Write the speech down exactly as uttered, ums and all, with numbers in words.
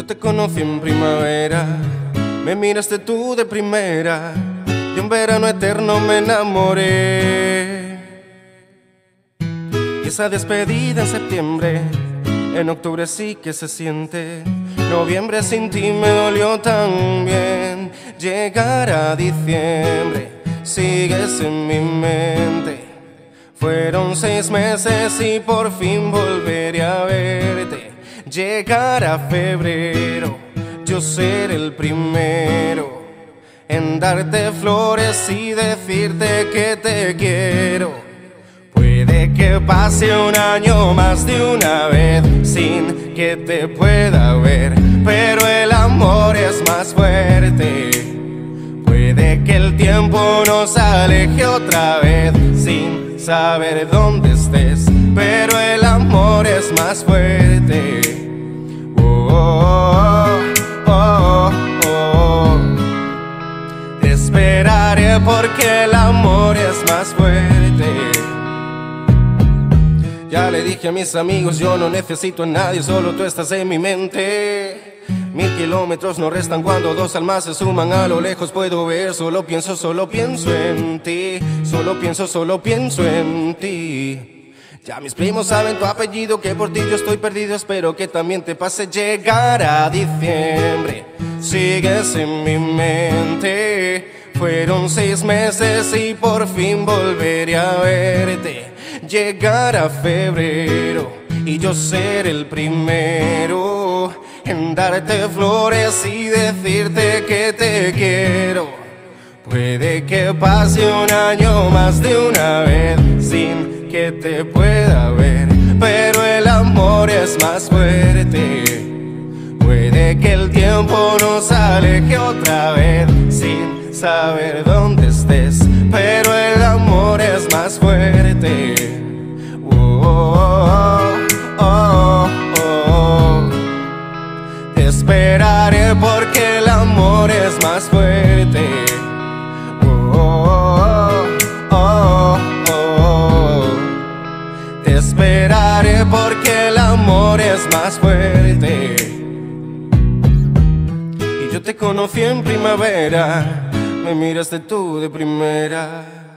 te conocí en primavera, me miraste tú de primera, de un verano eterno me enamoré. Y esa despedida en septiembre, en octubre sí que se siente. Noviembre sin ti me dolió también. Llegar a diciembre, sigues en mi mente. Fueron seis meses y por fin volveré a verte. Llegar a febrero, yo seré el primero en darte flores y decirte que te quiero. Puede que pase un año más de una vez sin que te pueda ver, pero el amor es más fuerte. Puede que el tiempo nos aleje otra vez sin saber dónde estés, pero el amor es más fuerte. Oh, oh, oh, oh. Te esperaré porque el amor es más fuerte. Ya le dije a mis amigos, yo no necesito a nadie, solo tú estás en mi mente. Mil kilómetros no restan cuando dos almas se suman. A lo lejos puedo ver, solo pienso, solo pienso en ti. Solo pienso, solo pienso en ti. Ya mis primos saben tu apellido, que por ti yo estoy perdido. Espero que también te pase. Llegar a diciembre, sigues en mi mente. Fueron seis meses y por fin volveré a verte. Llegar a febrero y yo seré el primero en darte flores y decirte que te quiero. Puede que pase un año más de una vez sin que te pueda ver, pero el amor es más fuerte. Puede que el tiempo nos aleje otra vez sin saber dónde estés, pero el amor es más fuerte. Oh, oh, oh, oh. Te esperaré porque el amor es más fuerte. Oh, oh, oh, oh. Te esperaré porque el amor es más fuerte. Y yo te conocí en primavera, me miraste tú de primera.